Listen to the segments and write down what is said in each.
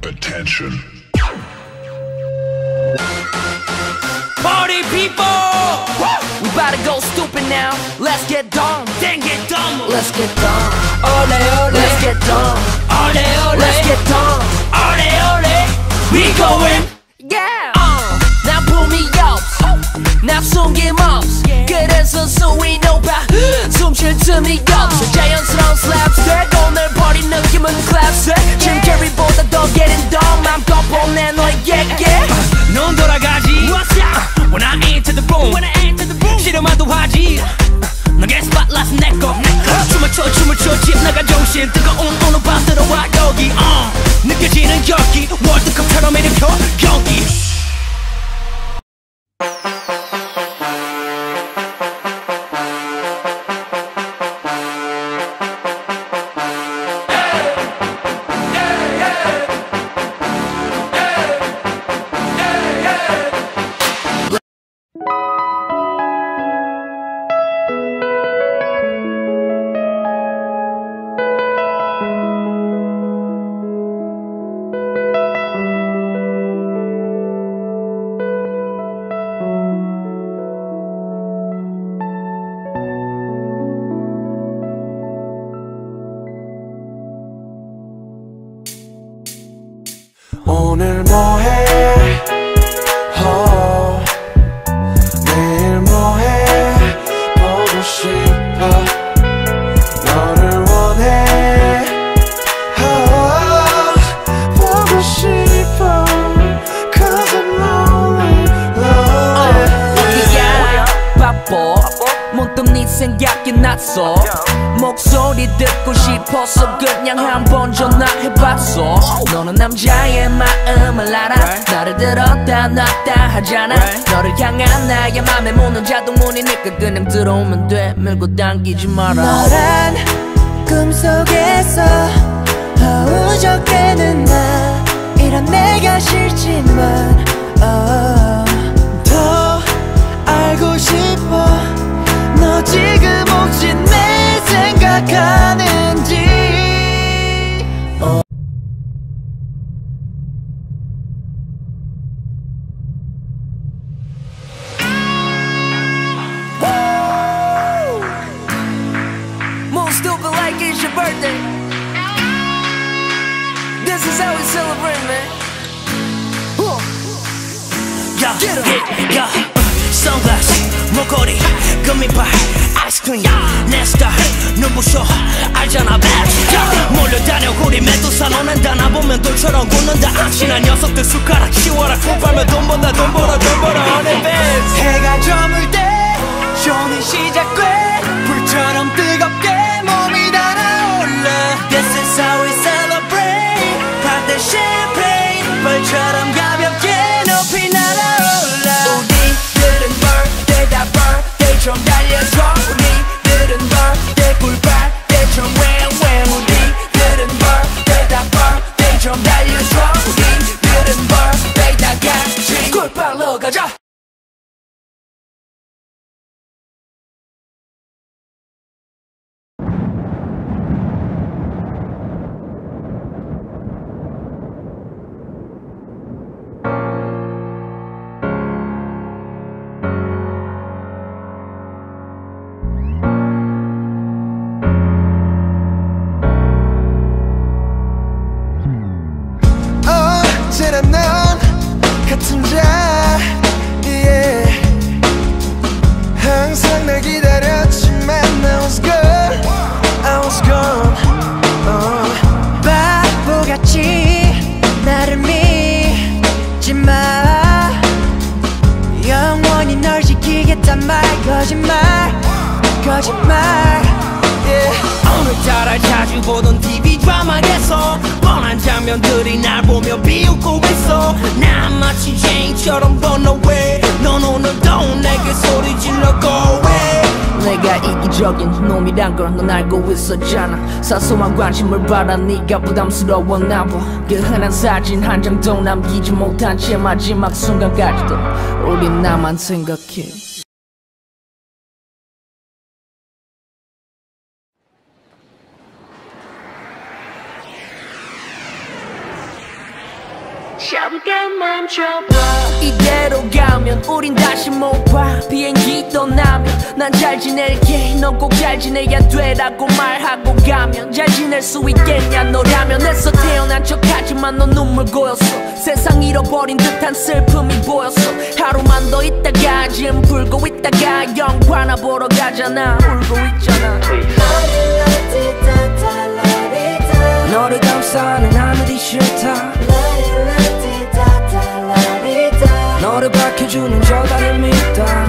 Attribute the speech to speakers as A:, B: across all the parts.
A: Attention.
B: Party people! We about to go stupid now. Let's get dumb. Then get dumb. Let's get dumb. Ole ole. Let's get dumb. Ole ole. Let's get dumb. Ole ole. We going. Yeah. Now pull me up. Now 숨김없어. 그래서 수위 높아. 숨쉴 틈이 없어. 자연스러운 slapstick. 오늘 버린 느낌은 classic. Jim Carrey보다 더 getting dumb. 맘껏 보내 너의 yeah. 넌 돌아가지. When I enter the room. 싫어만도 하지. 너의 spotlight은 내꺼. 춤을 춰 집 나가 정신. 뜨거운 오늘 밤 들어와 여기. 느껴지는 열기. 월드컵처럼 일으켜 경기.
C: 오늘 뭐해? 내일 뭐해? 보고 싶어. 너를 원해. 보고 싶어. Cause I'm lonely.
B: 어디야? 바빠. 문득 네 생각이 났어. 목소리 듣고 싶어서 그냥 한번 전화해봤어. 너는 남자의 마음을 알아. 나를 들었다 놨다 하잖아. 너를 향한 나의 맘의 문은 자동문이니까 그냥 들어오면 돼. 밀고 당기지 마라.
D: 너란 꿈속에서 우적대는 나. 이런 내가 싫지만
C: 더 알고 싶어. 너 지금 혹시 내 생각하는지.
B: Move stupid like it's your birthday. This is how we celebrate, man. Yeah. Sunglass, 목걸이, 금이발, 아이스크림, 내 스타일, 눈부셔, 알잖아, bad. 몰려다녀 우리 메두사 너는 다나 보면 돌처럼 굳는다. 악신한 녀석들 숟가락 치워라. 콩 빨면 돈 번다, 돈 벌어, honey bands.
C: 해가 저물 때 쇼는 시작돼. 불처럼 뜨겁게 몸이 달아올라.
B: This is how we celebrate. 밭에 champagne, 벌처럼 가볍게 높이 날아올라. 우리들은 birthday 다 birthday 좀 달려줘. 우리들은 birthday 꿀빨대처럼 wham. 우리들은 birthday 다 birthday 좀 달려줘. 우리들은 birthday 다 같이 꿀빨로 가자.
C: 언제나 넌 같은 자, yeah. 항상 날 기다렸지만 I was gone.
D: 바보같이 나를 믿지 마. 영원히 널 지키겠단 말. 거짓말
C: Yeah.
B: 오늘따라 자주 보던 TV 드라마에서 뻔한 장면들이 날 보며 비웃고 있어. 난 마치 제인처럼 run away. 넌 오늘도 내게 소리 질러 go away. 내가 이기적인 놈이란 걸 넌 알고 있었잖아. 사소한 관심을 받아 네가 부담스러웠나 봐. 그 흔한 사진 한 장도 남기지 못한 채 마지막 순간까지도 우린 나만 생각해. 잠깐 멈춰봐. 이대로 가면 우린 다시 못 봐. 비행기 떠나면 난 잘 지낼게, 넌 꼭 잘 지내야 돼라고 말하고 가면 잘 지낼 수 있겠냐 너라면. 애써 태어난 척하지만 넌 눈물 고였어. 세상 잃어버린 듯한 슬픔이 보였어. 하루만 더 있다가 지금 불고 있다가 영화나 보러 가잖아. 울고 있잖아. 너를 감싸는 하늘이 싫다. 너를 밝혀주는 저 달을 믿다.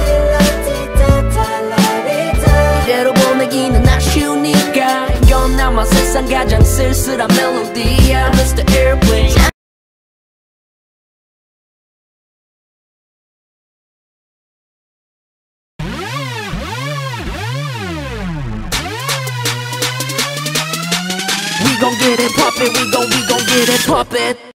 B: 이대로 보내기는 아쉬우니까 이건 아마 세상 가장 쓸쓸한 멜로디야. Mr. Airplane. We gon' get it poppin', we gon' get it poppin'.